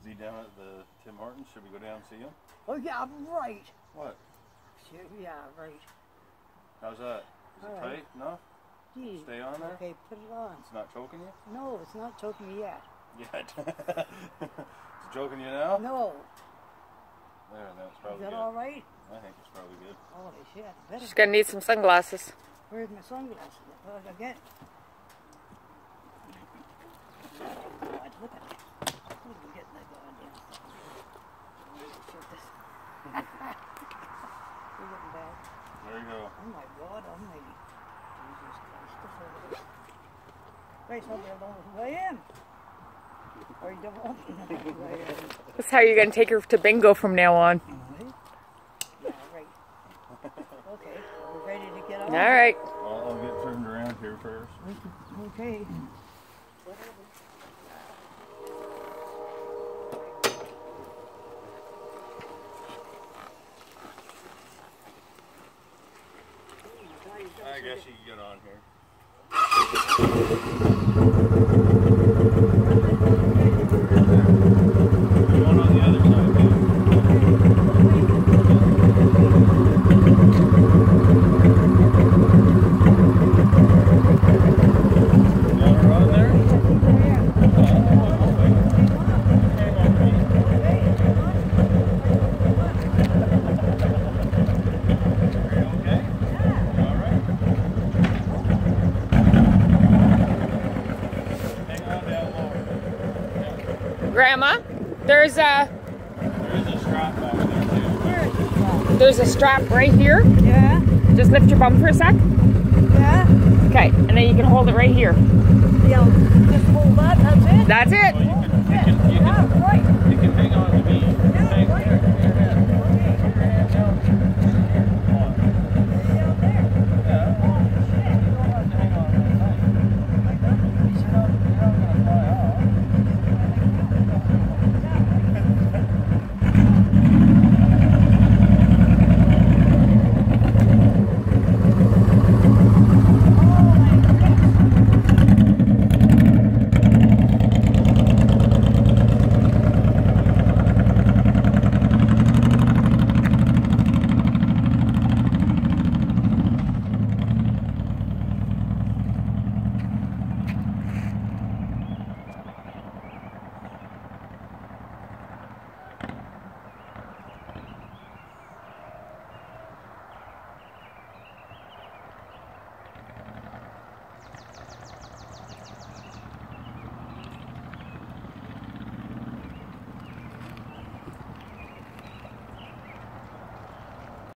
Is he down at the Tim Hortons? Should we go down and see him? Oh yeah, right. What? Yeah, right. How's that? Is it tight enough? Gee. Stay on there? Okay, put it on. It's not choking you? No, it's not choking me yet. Yet. It's choking you now? No. There, that's probably Is that good. all right? I think it's probably good. Holy shit. Better. She's gonna need some sunglasses. Where's my sunglasses? Again. God, look at that. Look at getting that goddamn stuff. Shut this. We're getting bad. There you go. Oh my God almighty. Jesus Christ. Christ, I'll be alone who I am. Or you don't want me to know who I am. That's how you're gonna take her to bingo from now on. Yeah, right. Okay, we're ready to get on. All right. I'll get turned around here first. Okay. I guess you can get on here. One on the other side, too. You got her on there? Grandma, there's a strap back there too. there's a strap right here. Yeah, Just lift your bum for a sec. yeah. Okay, and then you can hold it right here. Yeah, just hold that, that's it. That's it. Well, you can Yeah, right.